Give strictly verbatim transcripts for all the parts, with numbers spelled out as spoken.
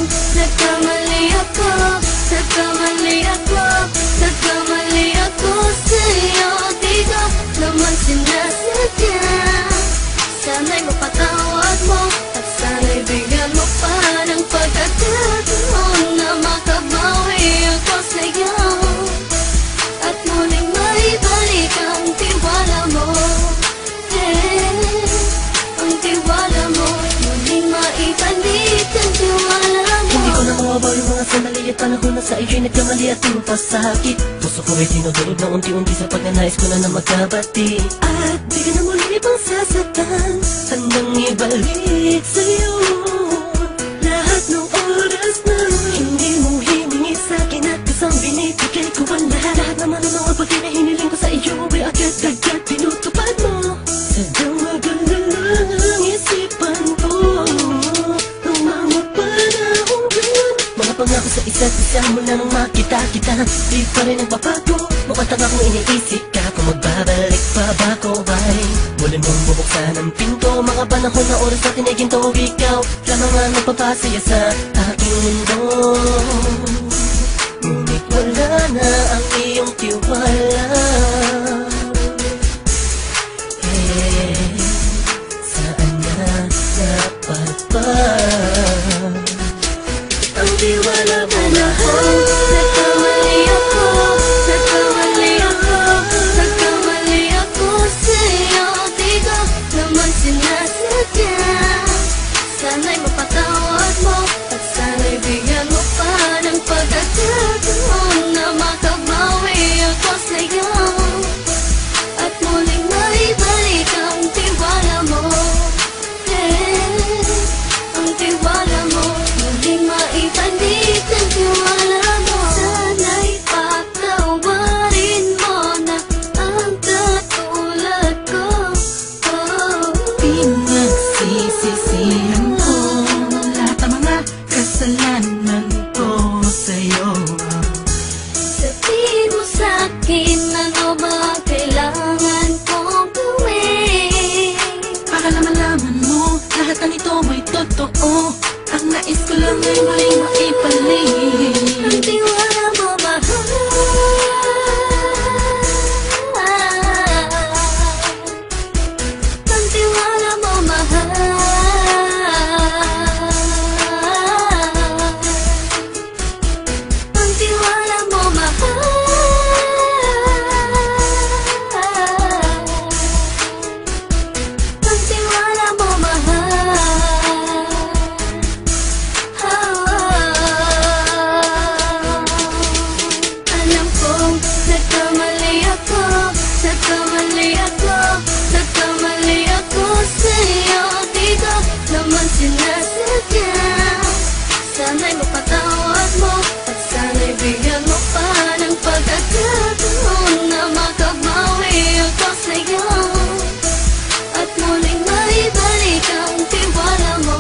nagkamali ako, nagkamali ako, nagkamali ako sa'yo. Di ko naman sinasadya. Sana'y mapatawad mo at sana'y bigyan mo pa ng pagkakataon na makabawi ako sa'yo at muling maibalik ang tiwala mo. Eh, ang tiwala mo, muling maibalik ang tiwala mo. Hindi ko na mawabaw yung mga sandali at panahon na sa iyo'y nagkamali at pinapasakit. Puso ko ay tinudurog na unti-unti sa pagnanais ko na na magkabati. At di ka na muli pang sasaktan, handang ibalik sa'yo lahat ng oras na hindi mo himingi sa'kin at isang binibigay ko ang lahat. Lahat naman ng mga pagkain na hiniling ko sa iyo ay agad-agad tinutupad mo. Sadyang maganda ang isipan ko nung mga panahon yun. Mga pangako sa isa't isa mula nang makita kita, di pa rin nagbabago. Mukhang akong iniisip ka kung magbabalik pa ba ko ay muli mong bubuksan ang pinto. Mga panahon na oras natin ay ginto, ikaw lamang ang nagpapasaya sa aking mundo. Ngunit wala na ang iyong tiwala. Eh, saan na dapat ba ang tiwala mo mahal? Nagkamali ako, nagkamali ako, nagkamali ako sa'yo. Di ko naman sinasadya. Sana'y mapatawad mo at sana'y bigyan mo pa ng pagkakataon na makabawi ako sa'yo at muling maibalik ang tiwala mo. Eh, ang tiwala mo, muling maibalik ang tiwala mo. Sana'y patawarin mo na ang katulad ko. Oh. Pinagsisisihan ko lahat ng mga kasalanan ko sa'yo. Sabihin mo sa'kin ano ba ang kailangan kong gawin Para malaman mo lahat ng ito ay totoo. Ang nais ko lang ay muling maibalik ang tiwala mo, mahal. Ang tiwala mo, mahal. Ang tiwala mo, mahal. Ang tiwala mo, mahal. Alam kong nagkamali ako, nagkamali ako, nagkamali ako sa'yo. Di ko naman sinasadya. Sana'y mapatawad mo at sana'y bigyan mo pa ng pagkakataon na makabawi ako sa'yo at muling maibalik ang tiwala mo.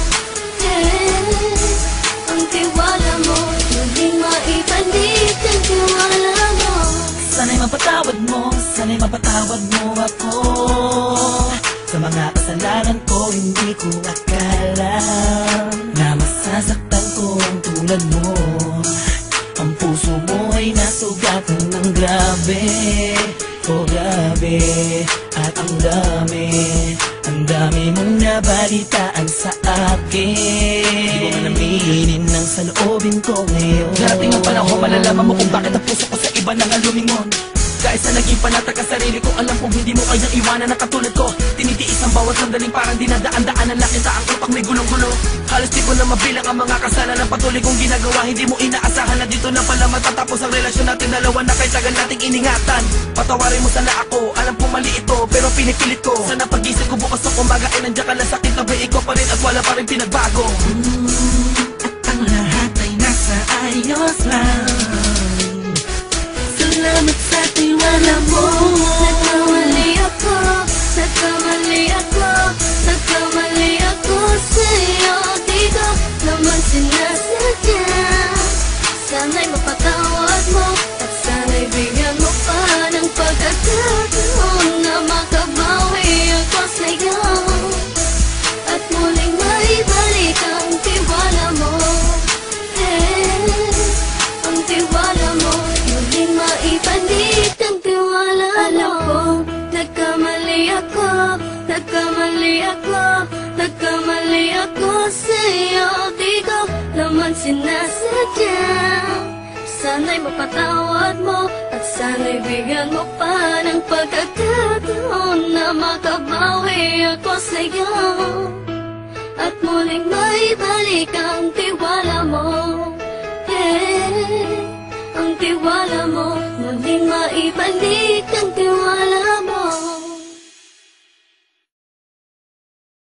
Eh, ang tiwala mo, muling maibalik ang tiwala mo. Sana'y mapatawad mo, sana'y mapatawad mo ako sa mga kasalanan ko. Hindi ko akala na masasaktan ko ang tulad mo. Ang puso mo ay nasugatan ng grabe, oh grabe. At ang dami, ang dami mong nabalitaan sa akin. Di ko man aminin ang saloobin ko ngayon. Darating ang panahon, malalaman mo kung bakit ang puso ko sa iba nang alumingon. Dahil sa naging panatag ka sarili ko, alam kong hindi mo kayang iwanan na katulad ko. Tinitiis ang bawat sandaling parang dinadaan-daan ang lakita ang utak may gulong-gulo. Halos di ko na mabilang ang mga kasalanan patuloy kong ginagawa. Hindi mo inaasahan na dito na pala matatapos ang relasyon natin dalawa na kahit tagal nating iningatan. Patawarin mo sana ako, alam kong mali ito pero pinipilit ko. Sana pag-isip ko bukas ng umaga ay nandiyan ka lang sa kitabi ko pa rin at wala pa rin pinagbago. Mm, at ang lahat ay nasa ayos lang. Salamat sa tiwala mo. Nagkamali ako, nagkamali ako, nagkamali ako sa'yo. Di ko naman sinasadya. Sana'y mapatawad mo at sana'y bigyan mo pa ng pagkakataon na makabawi ako sa'yo at muling maibalik ang tiwala mo. Nagkamali ako, nagkamali ako, nagkamali ako sa'yo. Di ko naman sinasadya. Sana'y mapatawad mo at sana'y bigyan mo pa ng pagkakataon na makabawi ako sa'yo at muling maibalik ang tiwala mo. Eh, ang tiwala mo, muling maibalik ang tiwala